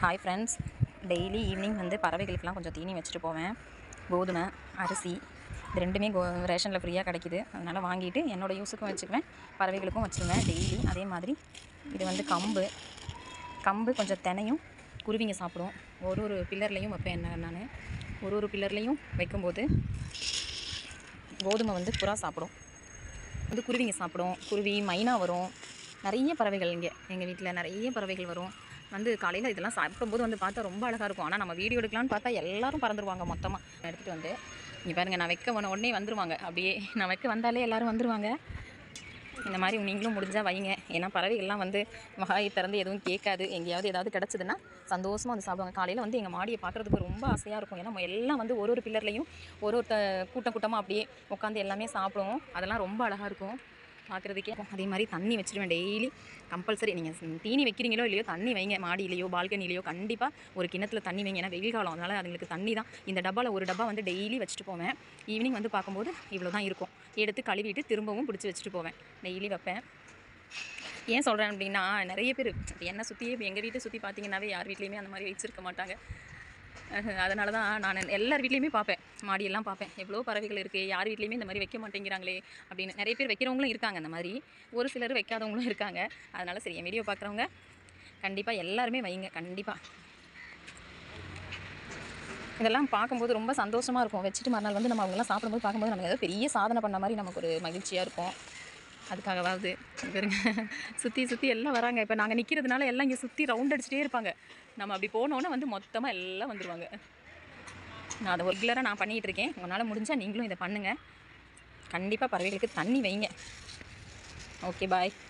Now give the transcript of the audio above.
Hi friends, daily evening வந்து பறவைகளுக்கெலாம் கொஞ்சம் தீனி வச்சுட்டு போவேன். கோதுமை, அரிசி இது ரெண்டுமே ரேஷனில் ஃப்ரீயாக கிடைக்கிது. அதனால் வாங்கிட்டு என்னோடய யூஸுக்கும் வச்சுக்குவேன், பறவைகளுக்கும் வச்சுருவேன் டெய்லி. அதே மாதிரி இது வந்து கம்பு கொஞ்சம் தினையும் குருவிங்க சாப்பிடும். ஒரு பில்லர்லேயும் வைப்பேன். நான் ஒரு பில்லர்லேயும் வைக்கும்போது கோதுமை வந்து புறா சாப்பிடும், வந்து குருவிங்க சாப்பிடும். குருவி, மைனா வரும். நிறைய பறவைகள் எங்கள் வீட்டில் நிறைய பறவைகள் வரும். வந்து காலையில் இதெல்லாம் சாப்பிடும்போது வந்து பார்த்தா ரொம்ப அழகாக இருக்கும். ஆனால் நம்ம வீடியோ எடுக்கலான்னு பார்த்தா எல்லோரும் பறந்துருவாங்க மொத்தமாக. எடுத்துகிட்டு வந்து இங்கே பாருங்கள், நான் வைக்க உடனே வந்துடுவாங்க. அப்படியே நான் வைக்க வந்தாலே எல்லோரும் வந்துடுவாங்க. இந்த மாதிரி நீங்களும் முடிஞ்சால் வைங்க. ஏன்னா பறவைகள்லாம் வந்து வாயை திறந்து எதுவும் கேட்காது. எங்கேயாவது ஏதாவது கிடச்சிதுன்னா சந்தோஷமாக வந்து சாப்பிடுவாங்க. காலையில் வந்து எங்கள் மாடியை பார்க்குறதுக்கு ரொம்ப ஆசையாக இருக்கும். ஏன்னா எல்லாம் வந்து ஒரு பில்லர்லையும் ஒரு கூட்டமாக அப்படியே உட்காந்து எல்லாமே சாப்பிடுவோம். அதெல்லாம் ரொம்ப அழகாக இருக்கும் பார்க்குறதுக்கே. அதே மாதிரி தண்ணி வச்சுருவேன் டெய்லி கம்பல்சரி. நீங்கள் தீனி வைக்கிறீங்களோ இல்லையோ, தண்ணி வைங்க. மாடியிலையோ பால்கனிலையோ கண்டிப்பாக ஒரு கிணத்துல தண்ணி வைங்க. ஏன்னா வெயில் காலம், அதனால் அதுங்களுக்கு தண்ணி தான். இந்த டப்பாவில் ஒரு டப்பா வந்து டெய்லி வச்சுட்டு போவேன். ஈவினிங் வந்து பார்க்கும்போது இவ்வளோ தான் இருக்கும். எடுத்து கழுவிட்டு திரும்பவும் பிடிச்சி வச்சுட்டு போவேன். டெய்லி வைப்பேன். ஏன் சொல்கிறேன் அப்படின்னா, நிறைய பேர் என்னை சுற்றியே எங்கள் வீட்டை சுற்றி பார்த்தீங்கன்னாவே யார் வீட்லேயுமே அந்த மாதிரி வச்சுருக்க மாட்டாங்க. அதனால தான் நான் எல்லார் வீட்லேயுமே பார்ப்பேன், மாடியெல்லாம் பார்ப்பேன். எவ்வளோ பறவைகள் இருக்குது, யார் வீட்லேயுமே இந்த மாதிரி வைக்க மாட்டேங்கிறாங்களே அப்படின்னு. நிறைய பேர் வைக்கிறவங்களும் இருக்காங்க அந்த மாதிரி, ஒரு சிலர் வைக்காதவங்களும் இருக்காங்க. அதனால் சரி, என் வீடியோ பார்க்குறவங்க கண்டிப்பாக எல்லாருமே வைங்க. கண்டிப்பாக இதெல்லாம் பார்க்கும்போது ரொம்ப சந்தோஷமாக இருக்கும். வச்சுட்டு மறுநாள் வந்து நம்ம அவங்கெல்லாம் சாப்பிடும்போது பார்க்கும்போது நமக்கு ஏதோ பெரிய சாதனை பண்ண மாதிரி நமக்கு ஒரு மகிழ்ச்சியாக இருக்கும். அதுக்காகவாவது பாருங்க, சுற்றி எல்லாம் வராங்க. இப்போ நாங்கள் நிற்கிறதுனால எல்லாம் இங்கே சுற்றி ரவுண்ட் அடிச்சுட்டே இருப்பாங்க. நம்ம அப்படி போனோன்னே வந்து மொத்தமாக எல்லாம் வந்துடுவாங்க. நான் அதை ரெகுலராக நான் பண்ணிகிட்ருக்கேன். உங்களால் முடிஞ்சால் நீங்களும் இதை பண்ணுங்கள். கண்டிப்பாக பறவைகளுக்கு தண்ணி வைங்க. ஓகே, பாய்.